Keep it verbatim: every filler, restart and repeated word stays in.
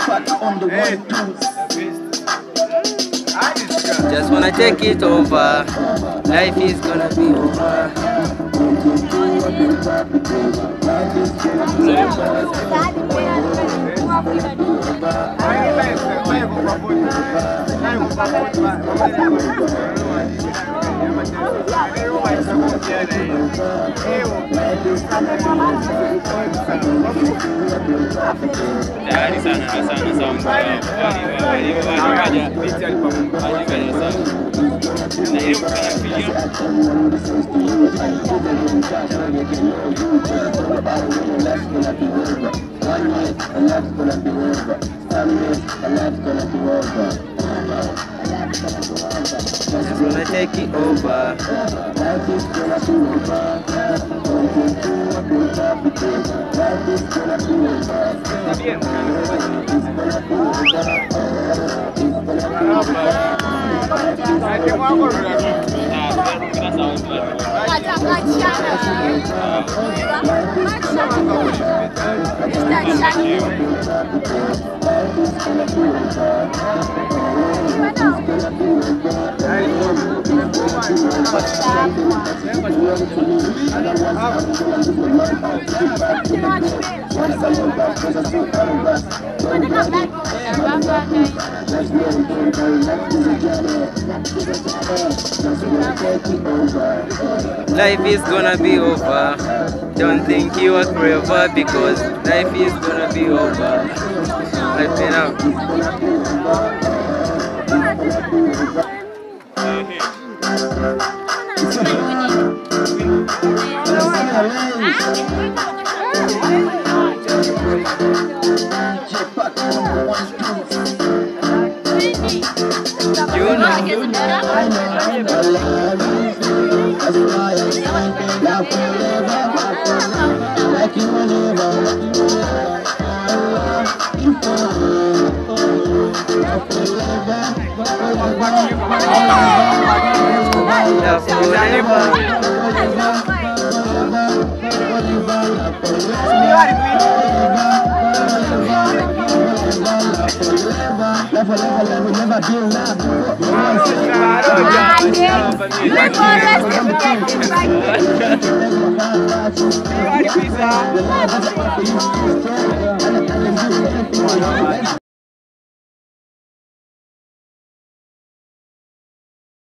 Just wanna take it over. Life is gonna be over. Tayari sana sana sound na hiyo mtafikia Just wanna take it over. Life is gonna be over. Don't think you are clever because life is gonna be over. I've been out. You Never